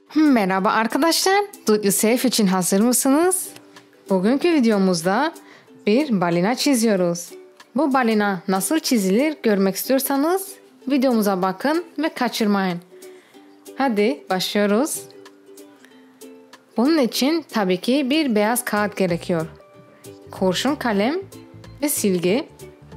Merhaba arkadaşlar, Do It Yourself için hazır mısınız? Bugünkü videomuzda bir balina çiziyoruz. Bu balina nasıl çizilir görmek istiyorsanız videomuza bakın ve kaçırmayın. Hadi başlıyoruz. Bunun için tabii ki bir beyaz kağıt gerekiyor. Kurşun kalem ve silgi.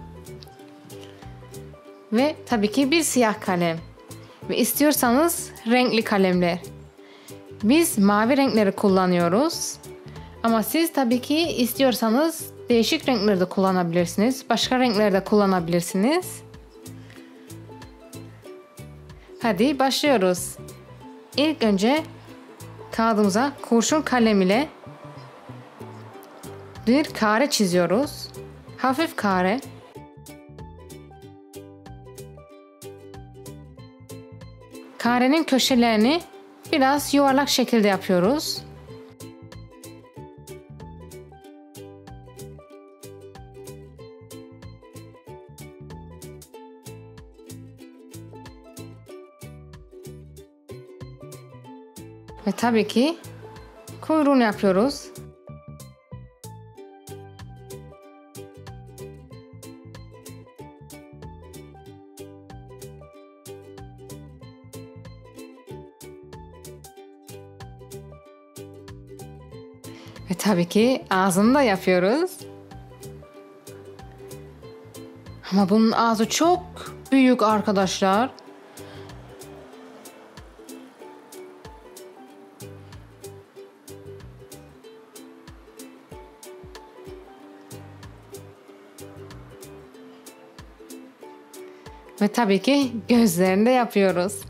Ve tabii ki bir siyah kalem. Ve istiyorsanız renkli kalemler. Biz mavi renkleri kullanıyoruz. Ama siz tabii ki istiyorsanız değişik renkleri de kullanabilirsiniz. Başka renkleri de kullanabilirsiniz. Hadi başlıyoruz. İlk önce kağıdımıza kurşun kalem ile bir kare çiziyoruz. Hafif kare. Karenin köşelerini biraz yuvarlak şekilde yapıyoruz. Ve tabii ki kuyruğunu yapıyoruz. Ve tabii ki ağzını da yapıyoruz. Ama bunun ağzı çok büyük arkadaşlar. Ve tabii ki gözlerini de yapıyoruz.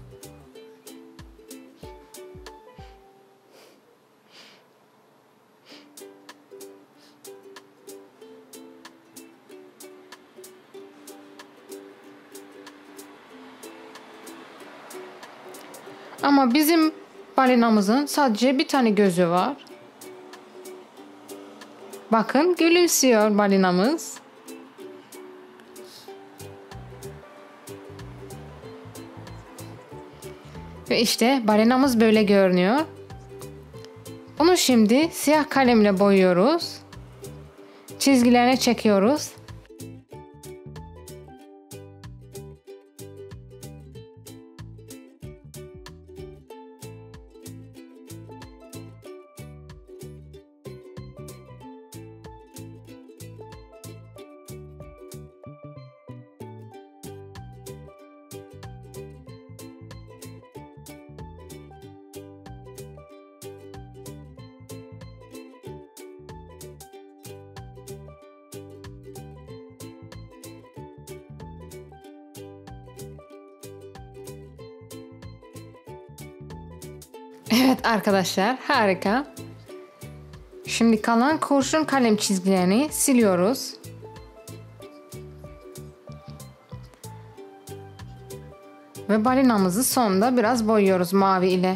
Ama bizim balinamızın sadece bir tane gözü var. Bakın gülümsüyor balinamız. Ve işte balinamız böyle görünüyor. Bunu şimdi siyah kalemle boyuyoruz. Çizgilerine çekiyoruz. Evet arkadaşlar, harika. Şimdi kalan kurşun kalem çizgilerini siliyoruz. Ve balinamızı sonda biraz boyuyoruz mavi ile.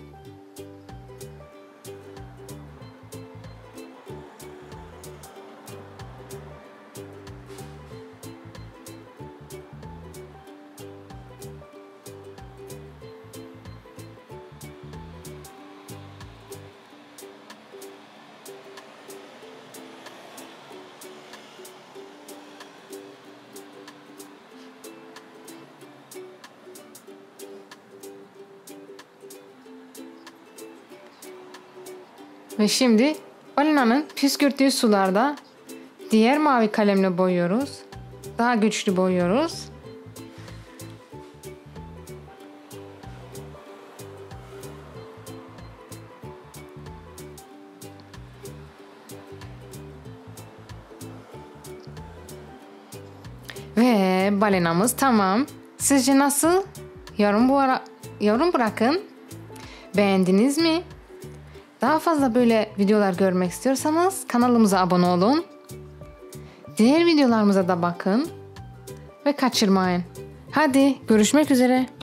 Ve şimdi balinanın püskürttüğü sularda diğer mavi kalemle boyuyoruz. Daha güçlü boyuyoruz. Ve balinamız tamam. Sizce nasıl? Yorum bırakın. Beğendiniz mi? Daha fazla böyle videolar görmek istiyorsanız kanalımıza abone olun. Diğer videolarımıza da bakın. Ve kaçırmayın. Hadi görüşmek üzere.